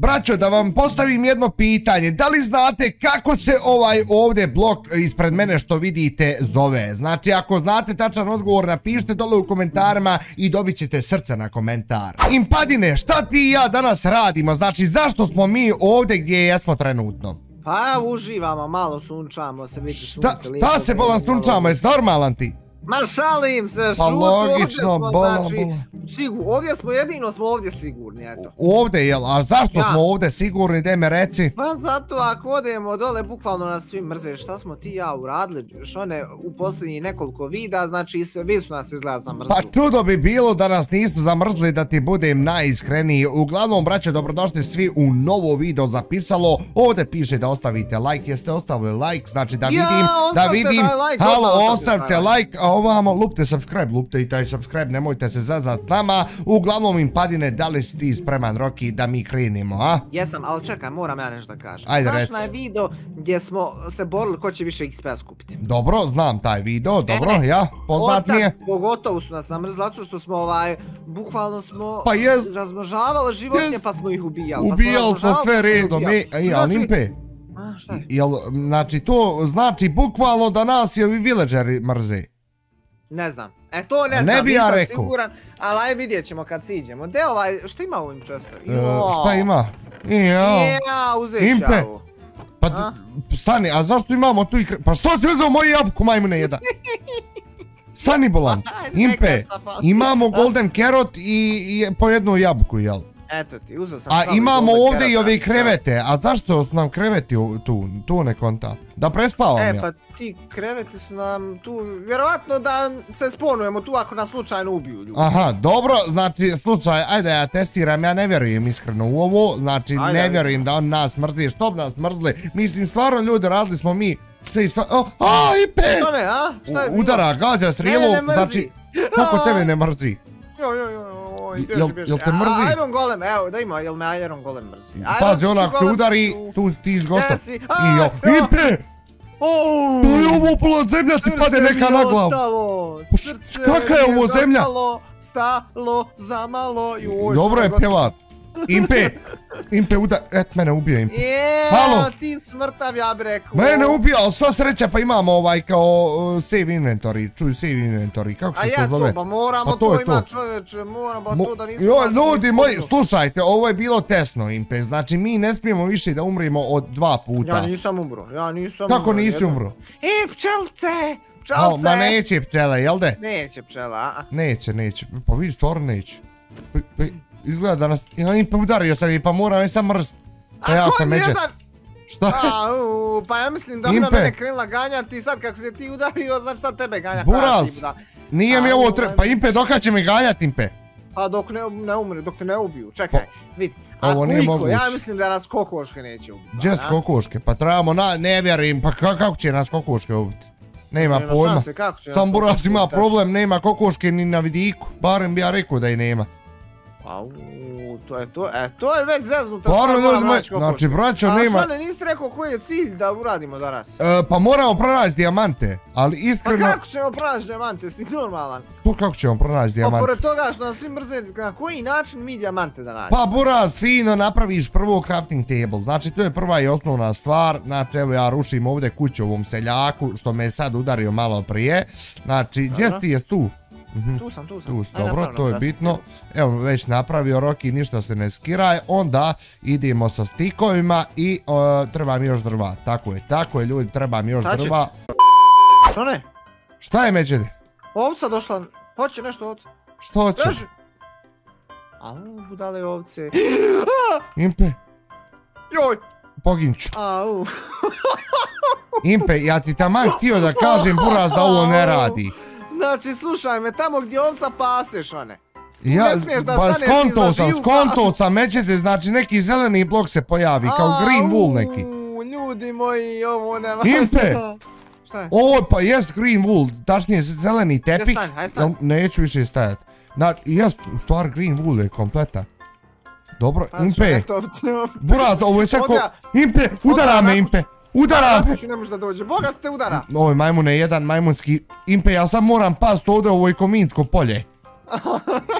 Braćo, da vam postavim jedno pitanje, da li znate kako se ovaj ovdje blok ispred mene što vidite zove? Znači, ako znate tačan odgovor, napišite dole u komentarima i dobit ćete srce na komentar. Impadine, šta ti i ja danas radimo? Znači, zašto smo mi ovdje gdje jesmo trenutno? Pa uživamo, malo sunčamo se, vidi sunce lijepo. Šta se bolan sunčamo, jesi normalan ti? Ma šalim se, šutu, pa logično, ovdje smo jedino smo ovdje sigurni, eto. Ovdje, jel? A zašto smo ovdje sigurni, daj me reci? Pa zato ako odemo dole, bukvalno nas svi mrze, šta smo ti i ja uradili, šone, u posljednjih nekoliko videa, znači svi su nas izgleda zamrzli. Pa čudo bi bilo da nas nisu zamrzli, da ti budem najiskreniji. Uglavnom, braće, dobrodošli svi u novo video zapisalo. Ovdje piše da ostavite like, jeste ostavili like, znači da vidim, halo, ostavite like, ovamo, lupte subscribe, lupte i taj subscribe, nemojte se zazat nama. Uglavnom, Impadine, da li si ti spreman, Roki, da mi krenimo, a? Jesam, ali čekaj, moram ja nešto da kažem. Ajde, reci. Znaš na video gdje smo se borili ko će više XP skupiti? Dobro, znam taj video, dobro, ja, poznat mi je. Pogotovo su nas zamrzli, zato što smo bukvalno smo razmnožavali životinje pa smo ih ubijali. Ubijali smo sve redom, ali Impe. Šta je? Jel, znači to znači bukvalno da nas i ovi villageri mrze? Ne znam. To ne znam, nisam siguran, ali aj vidjet ćemo kad siđemo. Gdje šta ima u ovim često? Šta ima? Uzet ću ovo. Pa stani, a zašto imamo tu i pa što si uzeo moju jabuku, majmune jedan? Stani bolan, Impe, imamo golden carrot i po jednu jabuku, jel? Eto ti, uzeo sam. A imamo ovdje i ove krevete, a zašto su nam kreveti tu ne konta? Da prespavam ja. Pa ti kreveti su nam tu, vjerovatno da se sponujemo tu ako nas slučajno ubiju ljudi. Aha, dobro, znači slučaj, ajde ja testiram, ja ne vjerujem iskreno u ovo, znači ne vjerujem da on nas mrzi, što bi nas mrzli, mislim stvarno ljudi, radili smo mi sve i sva, Ipe! Što ne, a? Šta je bilo? Udara, gađa strijelom, znači, kako tebe ne mrzi? Jel te mrzi? Iron Golem, evo da ima, jel me Iron Golem mrzi? Pazi, onak te udari, ti izgotov. Ipe! To je ovo pola zemlja ti pade neka na glavu. Kakva je ovo zemlja? Stalo, zamalo. Dobro je pjevat. Impe udar, mene ubio Impe. Halo, ti smrtav ja bi rekao. Mene ubio, ali sva sreća pa imamo kao save inventory, čuj save inventory, kako se to zove? A pa moramo to imat čovječe, moramo to da nismo... Ljudi moji, slušajte, ovo je bilo tesno Impe, znači mi ne smijemo više da umrimo od 2 puta. Ja nisam umro, Kako nisi umro? Pčelce! Ma neće pčele, jel de? Neće pčela, a? Neće, pa vidi stvarno neće. Izgleda da nas... Impe udario sam i pa moram je sam mrst. Pa ja sam međer. Šta? Pa ja mislim da ona mene krenula ganjati i sad kako se ti udario, znači sad tebe ganja. Buraz! Nije mi ovo treba... Pa Impe, dok će me ganjati Impe? Pa dok ne umre, dok te ne ubiju. Čekaj, vidi. Ovo nije moguće. Ja mislim da nas kokoške neće ubiti. Gdje su kokoške? Pa trebamo ne vjerujem, pa kako će nas kokoške ubiti? Nema pojma. Sam Buraz ima problem, nema kokoške ni na vidiku. Barem bi ja rekao da i nema. To je već zeznuta stvar, moram naći kokoške. Znači, braćo, nema... A što ne niste rekao koji je cilj da uradimo danas? Pa moramo pronaći dijamante, ali iskreno... Pa kako ćemo pronaći dijamante, jesi ti normalan? Kako ćemo pronaći dijamante? Pa pored toga što nas svi mrze, na koji način mi dijamante da nađemo? Pa Buraz, fino napraviš prvo crafting table, znači to je prva i osnovna stvar, znači evo ja rušim ovdje kuću ovom seljaku, što me je sad udario malo prije, znači, gdje si jes tu? Tu sam. Dobro, to je bitno. Evo, već napravio Roki, ništa se ne skiraj. Onda idemo sa stikovima i treba mi još drva. Tako je ljudi, treba mi još drva. Što ne? Šta je međede? Ovca došla, hoće nešto ovca. Što hoće? Au, budale ovce. Impe. Joj. Poginću. Au. Impe, ja ti taman htio da kažem Buraz da ovo ne radi. Znači, slušaj me, tamo gdje ovca paseš, one. Ja, pa skonto sam, međete, znači neki zeleni blok se pojavi, kao green wool neki. Ljudi moji, ovo nema... Impe! Šta je? Ovo pa jest green wool, tačnije zeleni tepih. Neću više stajat. Jest, u stvar green wool je kompletan. Dobro, Impe. Buraz, ovo je sve ko... Impe, udara me Impe! Udara! Ne može da dođe, bogat te udara! Ovo majmune, jedan majmunski Impe, ja sad moram past ovdje, ovo je kominsko polje.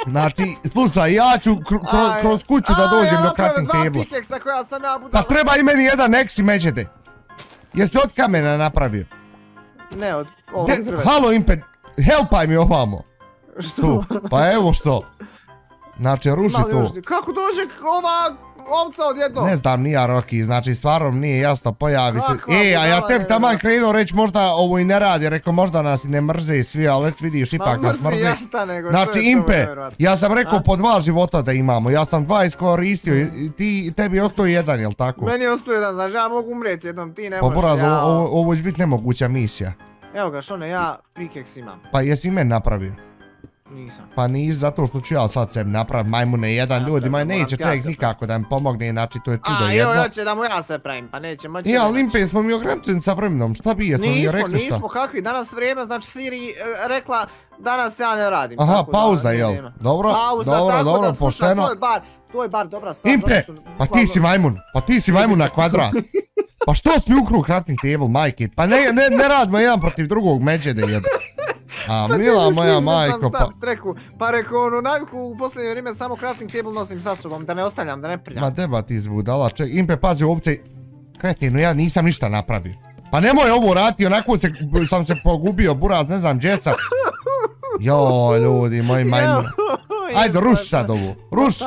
Znači, slušaj, ja ću kroz kuću da dođem do crafting table. Dva pikeksa koja sam nabudan. Pa treba i meni jedan eksi međede. Jesi od kamena napravio? Ne, od ovog drveta. Halo Impe, helpaj mi ovamo. Što? Pa evo što. Znači, ruši to. Kako dođe ova ovca odjednom? Ne znam, nija Roki, znači stvarno nije jasno, pojavi se. A ja tebi taman krenuo reći možda ovo i ne radi, rekao možda nas i ne mrze i svi, ali vidiš, ipak nas mrze. Znači Impe, ja sam rekao po 2 života da imamo, ja sam 2 iskoristio i tebi ostao jedan, jel tako? Meni je ostao jedan, znači ja mogu umreti jednom, ti ne možeš. Pa buraz, ovo će biti nemoguća misija. Evo ga, Šone, ja pikeks imam. Pa jesi meni napravio? Nisam. Pa nisi, zato što ću ja sad sebi napraviti majmune jedan ljudima, neće čovjek nikako da mi pomogne, znači to je čudo jedno. A joj, hoće da mu ja sve pravim, pa neće moći. Ja, Limpe, smo mi ograničeni sa vremenom, šta bi jesmo mi rekli šta? Nismo, kakvi, danas vrijeme, znači Siri rekla danas ja ne radim. Aha, pauza, jel? Dobro, pošteno. To je bar dobra stvar. Impe, pa ti si majmun na kvadrat. Pa što si mi ukruo crafting table, majke? Pa ne radimo jedan protiv drugog međede jedan. A mila moja majko, pa rekao onu naviku u posljednje vrijeme samo crafting table nosim sa sobom, da ne ostavljam, da ne prljam. Ma deba ti izbudala, Impe pazi ovce, kretinu, ja nisam ništa napravio. Pa nemoj ovo raditi, onako sam se pogubio, buraz, ne znam, djeca. Joj, ljudi, moji majmuni. Ajde, ruši sad ovo, ruši.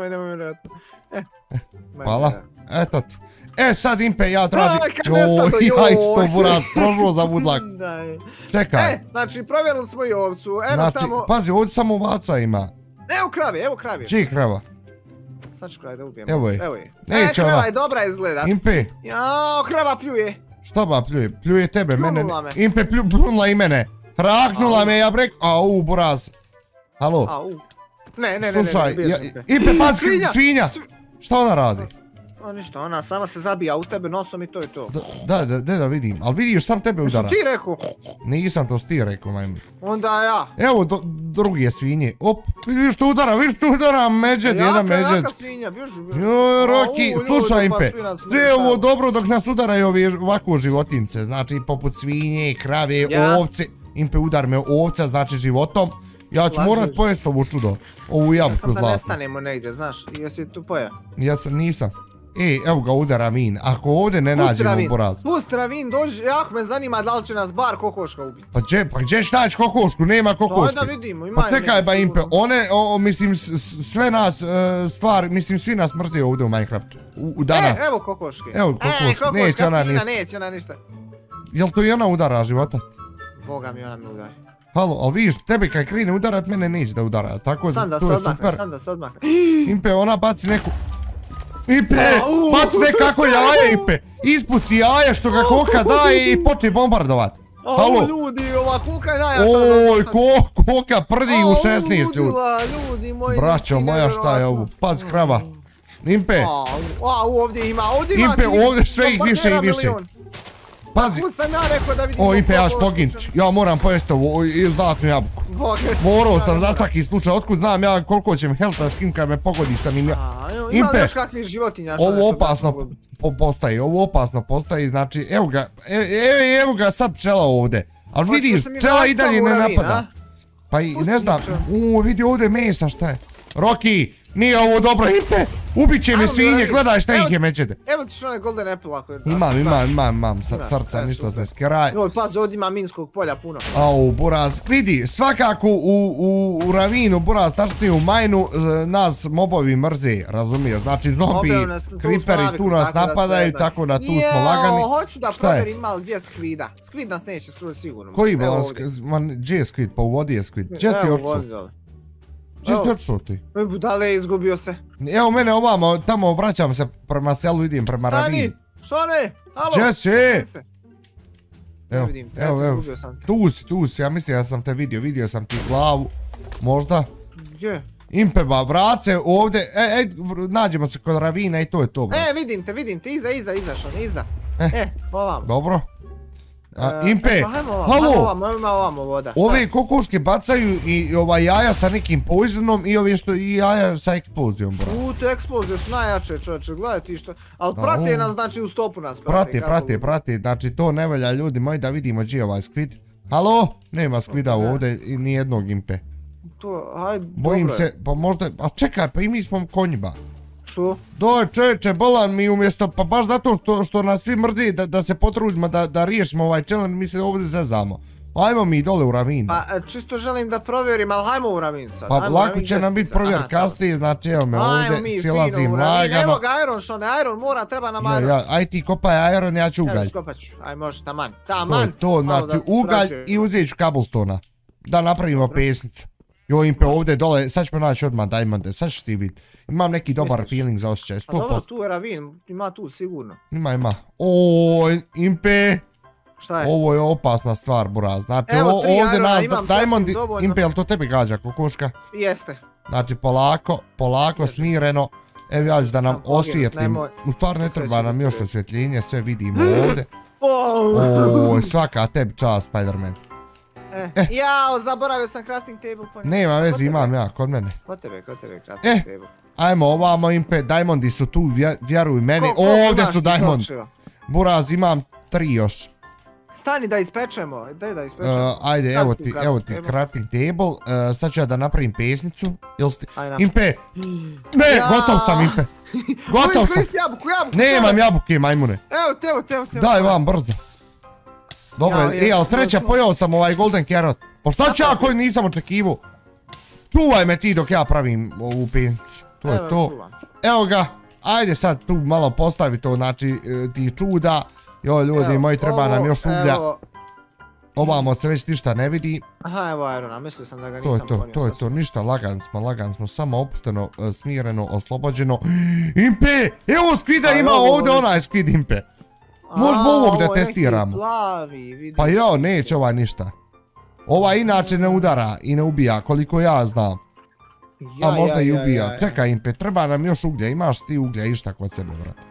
Hvala, eto ti. E sad Impe, ja tražim. Joj, isto buraz, prošlo za budlak. Čekaj. Znači provjerili smo i ovcu, eno tamo. Znači, pazi, ovdje samo ovaca ima. Evo kravi. Čiji krava? Sad ću kravi da ubijem. Evo je. Neće ona. Krava je dobra izgleda. Impe. Jao, krava pljuje. Šta ba pljuje? Pljuje tebe, mene. Plunula me. Impe plunula i mene. Rahnula me, ja brek. Au, buraz. Halo. Ne. Slušaj, Impe, pazi, svinja. Šta ona radi? A ništa, ona sama se zabija u tebe nosom i to je to. Da vidim, ali vidiš sam tebe udara. Ti rekao? Nisam to ti rekao, majmun. Onda ja. Evo druge svinje. Op, vidiš to udara, međed, jedan međed. Jaka svinja, bježi. Joj, Roki, slušaj Impe, sve je ovo dobro dok nas udaraju ovako životince, znači poput svinje, krave, ovce. Impe udar me ovca, znači životom. Ja ću morat pojesti ovo čudo, ovu jabuku zlatnu. Sam da nestanemo negdje, znaš, jesi tu pojao? Ja nisam. Evo ga udara min, ako ovdje ne nađemo buraz. Pusti Ravin, dođi, jako me zanima da li će nas bar kokoška ubiti. Pa gdje će naći kokošku, nema kokoške. To da vidimo, ima. Pa čekaj ba Impe, mislim sve nas stvari, mislim svi nas mrze ovdje u Minecraftu. Danas. Evo kokoške. Evo kokoške, neće ona ništa. Jel to i ona udara života? Boga mi ona me udari. Halo, ali vidiš, tebe kad krene udarat, mene neće da udara, tako da to je super. Sam da se odmah. Impe, ona baci neku... Impe, baci nekako jaje, Impe, ispusti jaje što ga koka daje i počne bombardovat. Halo. Ljudi, ova koka je najjača. Oj, koka prdi u 16 ljudi. Ljudi moji. Braćo moja, šta je ovo? Pazi krava. Impe. Ovdje ima. Impe, ovdje sve ih više i više. Pazi. O, Impe, ja ću poginut. Ja moram pojesti ovu zlatnu jabuku. Morao sam za svaki slučaj. Otkud znam ja koliko će mi helta skin kad me pogodi sam im ja. Ima li još kakvih životinja? Ovo opasno postaje, znači evo ga sad pčela ovdje. Ali vidiš, pčela i dalje ne napada. Pa i ne znam, vidi ovdje mesa, šta je? Roki, nije ovo dobro, Impe, ubit će me svinje, gledaj šta ih je međede. Evo ti što onaj golden apple ako je... Imam, srca, ništa se skeraj. Joj, pazi, ovdje ima minskog polja puno. Au, buraz, vidi, svakako u ravinu, buraz, tačnije u majnu, nas mobovi mrze, razumiješ, znači zombi, creeperi tu nas napadaju, tako da tu smo lagani. Hoću da provjerim ima li gdje skvida. Skvid nas neće skroz sigurno. Koji balans, gdje je skvid, pa u vodi je skvid, gdje si ti otišao? Gdje si otišao ti? Budale, izgubio se. Evo mene ovamo, tamo vraćam se prema selu, idem prema ravini. Šone, halo. Gdje si? Evo, tu si, ja mislim da sam te vidio sam ti glavu, možda. Gdje? Impe ba, vrace ovdje, nađemo se kod ravina i to je to. Vidim te, iza Šone, iza. Ovamo. Dobro. Impe, halo! Ovamo voda. Ove kokoške bacaju i jaja sa nekim poisonom i ove što i jaja sa eksplozijom. Te eksplozije su najjače, čovječe, gledaj ti što... Ali prate nas, znači u stopu nas prate, znači to ne valja ljudi moji da vidimo gdje je ovaj skvid. Halo? Nema skvida ovdje i nijednog Impe. to, hajde, dobro Bojim je. se, pa možda, a čekaj, pa i mi smo konjiba. Što? Doj čeče, bolan mi umjesto, pa baš zato što nas svi mrzi da se potrudimo da riješimo ovaj challenge, mi se ovdje zezamo. Ajmo mi dole u ravinu. Pa čisto želim da provjerim, ali hajmo u ravinu sad. Pa lako će nam biti provjer kasnije, znači evo me ovdje, silazim lagano. Evo ga Iron, što ne, Iron mora, treba nam Iron. Aj ti kopaj Iron, ja ću ugalj. Evo skopat ću, aj može, taman. Taman. To, znači ugalj i uzet ću cobblestone-a. Da napravimo pesnicu. Joj Impe ovdje dole, sad ćemo naći odmah diamande, sad ćeš ti vidjeti. Imam neki dobar feeling za osjećaj, 100%. Pa dobro, tu je ravin, ima tu sigurno. Ima. Oj, Impe. Šta je? Ovo je opasna stvar, buraz. Znači ovdje nas diamondi... Impe, jel to tebi gađa kokoška? Jeste. Znači polako, smireno. Evo ja ću da nam osvijetlim. U stvari ne treba nam još osvjetljenje, sve vidimo ovdje. Oj, svaka tebi čast, Spider-Man. Jao, zaboravio sam crafting table. Nema vezi, imam ja, kod mene. Kod tebe crafting table. Ajmo ovamo Impe, diamondi su tu, vjeruj meni. Ovdje su diamondi. Buraz, imam 3 još. Stani da ispečemo, daj da ispečemo. Ajde, evo ti crafting table. Sad ću ja da napravim pesnicu. Impe! Ne, gotov sam Impe. Gotov sam. Nemam jabuke, majmune. Evo te. Daj vam, brzo. Dobro, ali treća pojao sam ovaj golden carrot. Pa šta ću ja koji nisam očekivao? Čuvaj me ti dok ja pravim ovu pesnicu. To je to. Evo ga. Ajde sad tu malo postavi to, znači ti čuda. Joj ljudi moji, treba nam još uglja. Ovamo se već ništa ne vidi. Aha, evo Irona, mislio sam da ga nisam ponio. To je to, ništa, lagan smo, samo opušteno, smireno, oslobođeno. Impe, evo skvida ima ovdje, onaj skvid Impe. Možemo ovog da testiramo. Pa jo, neće ovaj ništa. Ovaj inače ne udara i ne ubija, koliko ja znam. A možda i ubija. Čekaj Impe, treba nam još uglja, imaš ti uglja išta kod sebe, brate?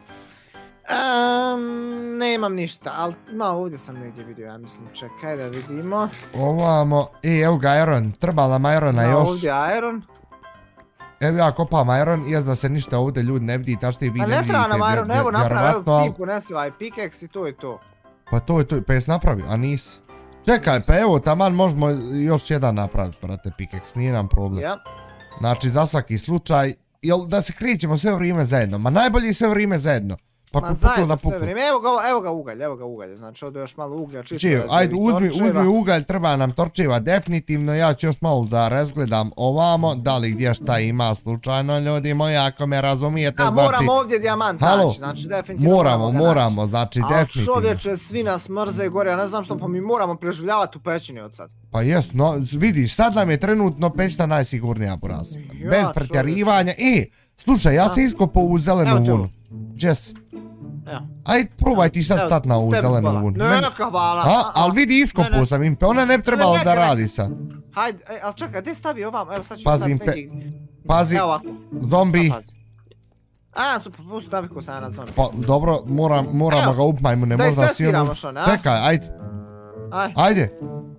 Nemam ništa, ali ovdje sam negdje vidio, ja mislim, čekaj da vidimo. Ovamo, evo ga Iron, treba nam Irona još. Ovdje Iron. Evo ja kopam Iron, jes da se ništa ovdje ljudi ne vidi, taš ti vi ne vidite. A ne treba nam Iron, evo napravi, evo ti ponesi ovaj pickaxe i to je to. Pa to je to, pa jes napravio, a nisi. Čekaj, pa evo, taman možemo još jedan napraviti, brate, pickaxe, nije nam problem. Znači, za svaki slučaj, jel da se krećemo sve vrijeme zajedno, ma najbolje sve vrijeme zajedno. Ma zajedno sve vrijeme, evo ga ugalj, znači ovdje još malo uglja čisto. Ajde, uzmi ugalj, treba nam torčeva definitivno, ja ću još malo da razgledam ovamo, da li gdje šta ima slučajno ljudi moji, ako me razumijete, znači... Moramo ovdje dijamant naći, znači definitivno moramo, znači definitivno. Ali čovječe, svi nas mrze gore, ja ne znam što, pa mi moramo preživljavati u pećini od sad. Pa jes, no vidiš, sad nam je trenutno pećina najsigurnija, buraz. Bez pretjerivanja. Slušaj, ja se iskopao u zelenu vunu. Jess. Ajde, probaj ti sad stat na ovu zelenu vunu. Neka hvala. Ali vidi, iskopao sam Impe, ona ne bi trebala da radi sad. Hajde, ali čekaj, gdje stavi ovam, evo sad ću staviti neki... Pazi, zombi. Pusti naviku sam ja na zombi. Pa dobro, moramo ga upmajmo, ne možda si ono... Čekaj, ajde. Ajde.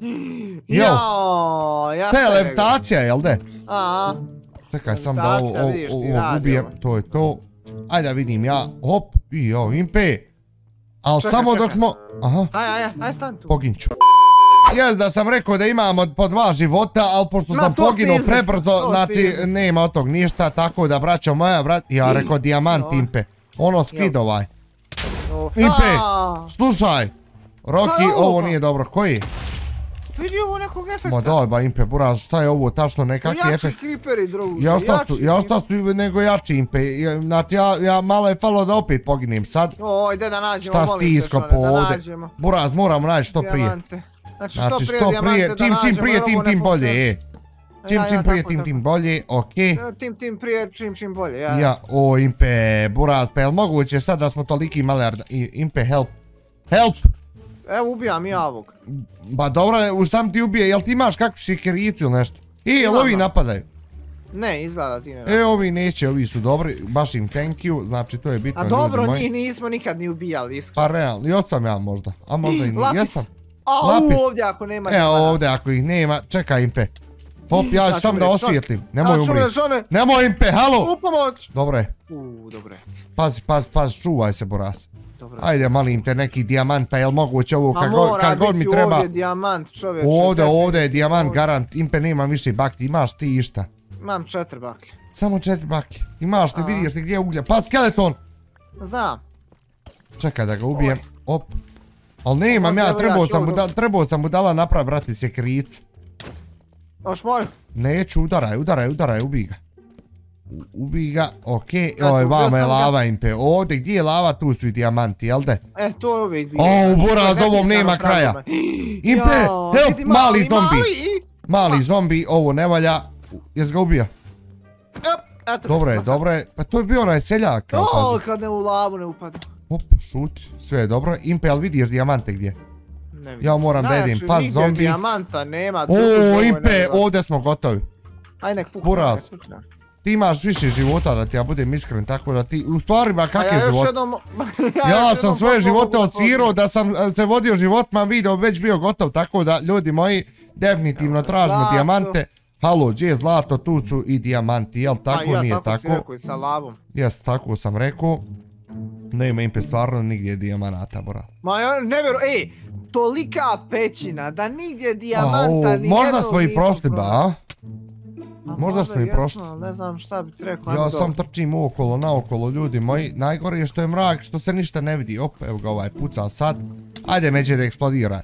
Šta je levitacija, jel de? Čekaj, sam da ovo ubijem, to je to. Ajde da vidim ja, hop, Impe. Ali samo dok smo... Aha. Aj stan tu. Poginću. Jes da sam rekao da imamo po 2 života, ali pošto sam poginuo prebrzo, znači nema od tog ništa, tako da braćo moja, ja rekao dijamant Impe. Ono skid ovaj. Impe, slušaj. Rocky, ovo nije dobro, koji? Vidi ovo nekog efekta. Ma daj ba Impe, buraz, šta je ovo, tačno nekakvi efekt? Jači creeperi, druže, ja šta su nego jači Impe, znači ja malo je falo da opet poginem sad. Ide da nađemo, šta si iskopo ovdje? Buraz, moramo naći što prije. Znači što prije, čim prije tim bolje, Čim prije tim bolje, okej. Tim prije čim bolje, ja. O Impe, buraz, pa jel moguće sad da smo toliki malarda, Impe, help. Evo ubijam ja ovog. Ba dobro, sam ti ubije, jel ti imaš kakvu sikericu ili nešto? Jel ovi napadaju? Ne, izgleda ti ne napadaju. Ovi neće, ovi su dobri, baš im thank you, znači to je bitno ljudi moji. A dobro, njih nismo nikad ni ubijali, iskreno. Pa realno, još sam ja možda, a možda i nije, jesam. Lapis. Ovdje ako nema. Evo ovdje ako ih nema, čekaj Impe. Hop, ja ću sam da osvijetlim, nemoj umriti. Nemoj Impe, halo! U pomoć! Dobro je. Dobro je. Pazi, čuvaj se, buraz. Ajde, malim te, neki dijamant, pa jel moguće ovo kad god mi treba... Mora biti ovdje dijamant, čovječe. Ovdje je dijamant, garant, Impe, nemam više baklje, imaš ti išta? Imam 4 baklje. Samo 4 baklje, imaš te, vidiš ti gdje je uglja, pa skeleton! Znam. Čekaj da ga ubijem, op. Ali nemam ja, trebao sam mu dala naprav, brati, sjekiricu. Oš moju? Neću, udaraj, ubij ga. Ubij ga, okej, oj, vama je lava, Impe, ovdje, gdje je lava, tu su i dijamanti, jel de? To je uvijek bio. Buraz, ovom nema kraja. Impe, evo, mali zombi. Mali zombi, ovo ne valja. Jes ga ubija? Dobro je, pa to je bio onaj seljak. Kad ne u lavu ne upada. Op, šuti, sve je dobro. Impe, jel vidiš dijamante gdje? Ja moram da jedim, pas zombi. Nigdje dijamanta nema. Impe, ovdje smo gotovi. Aj nek pukne. Buraz, ti imaš više života, da ti ja budem iskren, tako da ti, u stvari ba kakve živote? Ja sam svoje živote odsirao, da sam se vodio životima, video već bio gotov, tako da ljudi moji, definitivno tražimo dijamante. Halo, gdje je zlato, tu su i dijamanti, jel tako, nije tako? Ja, tako si rekao i sa lavom. Jes, tako sam rekao. Nema Impe stvarno nigdje dijamanata, bora. Ma ja ne vjerujem, tolika pećina, da nigdje dijamanta nijednog možda smo i prošli, ba? Možda smo i prošli. Ne znam šta bi ti rekao. Ja sam trčim okolo, naokolo, ljudi moji. Najgore je što je mrak, što se ništa ne vidi. Op, evo ga ovaj puca sad. Ajde, međe da eksplodira.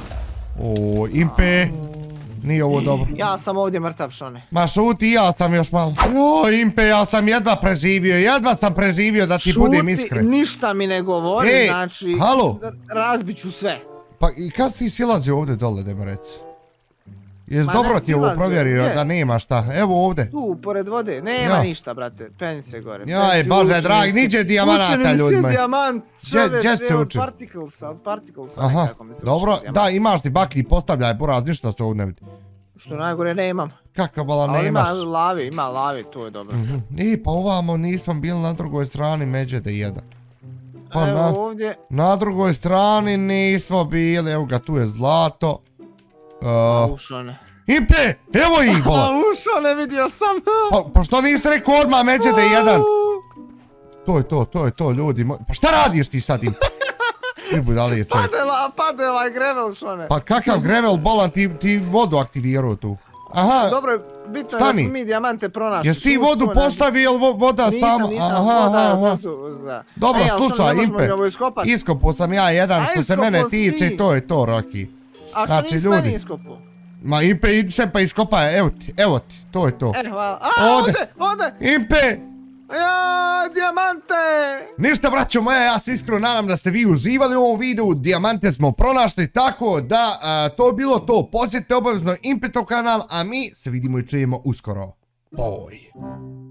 Impe. Nije ovo dobro. Ja sam ovdje mrtav, šone. Ma šuti, ja sam još malo. Impe, ja sam jedva preživio da ti budem iskren. Šuti, ništa mi ne govori, znači... Halo? Razbit ću sve. Pa i kad si ti silazio ovdje dole, da mi reci? Jes dobro ti ovo provjerio da nema šta, evo ovdje. Tu, pored vode, nema ništa, brate, penji se gore. Jaj, bože dragi, niđe dijamanata ljudima. Učeni si dijamant, čoveče, od particlesa, aha, dobro, da imaš ti baklji, postavljaj, Buraz, ništa se ovdje ne vidi. Što najgore nemam. Kakav bala nemaš? Ali ima lavi, to je dobro. Pa ovamo nismo bili na drugoj strani Međede 1. Evo ovdje. Na drugoj strani nismo bili, evo ga, tu je zlato. Ušone. Impe, evo ih, bola. Ušone, vidio sam. Pa što nisi rekao odmah Međede 1? To je to, ljudi moji. Pa šta radiš ti sad, Impe? Pade ovaj grevel, šone. Pa kakav grevel, bolan, ti vodu aktivirao tu. Aha. Dobro, bitno je da smo mi dijamante pronašli. Jesi ti vodu postavio ili voda sama? Nisam, voda vozdu. Dobro, slušaj, Impe, iskopao sam ja jedan što se mene tiče i to je to, Roki. A što nisi meni iskopao? Ma Impe, idi se pa iskopaj, evo ti, to je to. Hvala. Ode! Impe! Ja, dijamante! Ništa, braćo moja, ja se iskreno nadam da ste vi uživali u ovom videu, dijamante smo pronašli, tako da to je bilo to. Posjetite obavezno Impetov kanal, a mi se vidimo i čujemo uskoro. Boj!